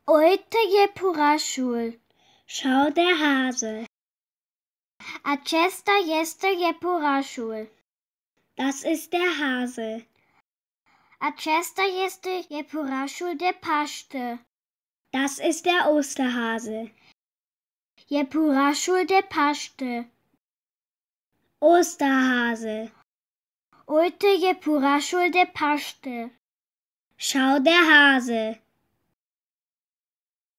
Uite Iepurașul. Schau der Hase. Acesta este Iepurașul. Das ist der Hase. Acesta este Iepurașul de Paște. Das ist der Osterhase. Iepurașul de Paște. Osterhase. Uite Iepurașul de Paște. Schau der Hase.